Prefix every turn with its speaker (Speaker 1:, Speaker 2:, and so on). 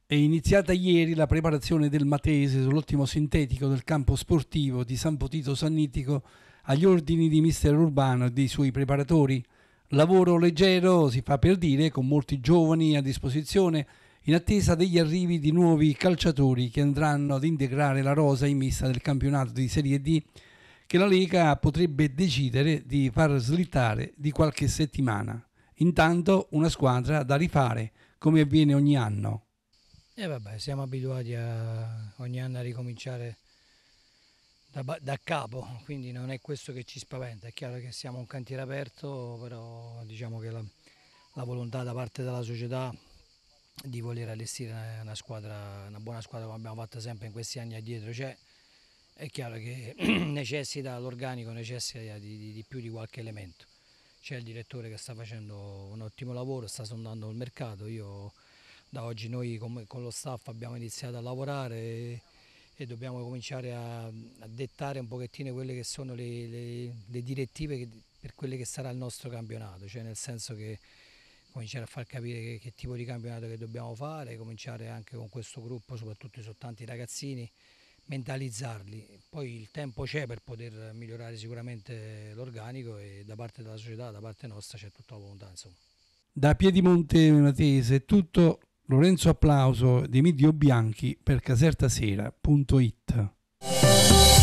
Speaker 1: È iniziata ieri la preparazione del Matese sull'ottimo sintetico del campo sportivo di San Potito Sannitico agli ordini di mister Urbano e dei suoi preparatori. Lavoro leggero, si fa per dire, con molti giovani a disposizione in attesa degli arrivi di nuovi calciatori che andranno ad integrare la rosa in mista del campionato di Serie D che la Lega potrebbe decidere di far slittare di qualche settimana. Intanto una squadra da rifare, come avviene ogni anno.
Speaker 2: Siamo abituati ogni anno a ricominciare da capo, quindi non è questo che ci spaventa. È chiaro che siamo un cantiere aperto, però diciamo che la volontà da parte della società di voler allestire una buona squadra come abbiamo fatto sempre in questi anni addietro c'è. È chiaro che l'organico necessita di più di qualche elemento. C'è il direttore che sta facendo un ottimo lavoro, sta sondando il mercato. Da oggi noi con lo staff abbiamo iniziato a lavorare e dobbiamo cominciare a dettare un pochettino quelle che sono le direttive per quello che sarà il nostro campionato, cioè nel senso che cominciare a far capire che tipo di campionato che dobbiamo fare, cominciare anche con questo gruppo, soprattutto su tanti ragazzini, mentalizzarli. Poi il tempo c'è per poter migliorare sicuramente l'organico e da parte della società, da parte nostra c'è tutta la volontà, insomma.
Speaker 1: Da Piedimonte Matese è tutto. Lorenzo Applauso di Midio Bianchi per Casertasera.it.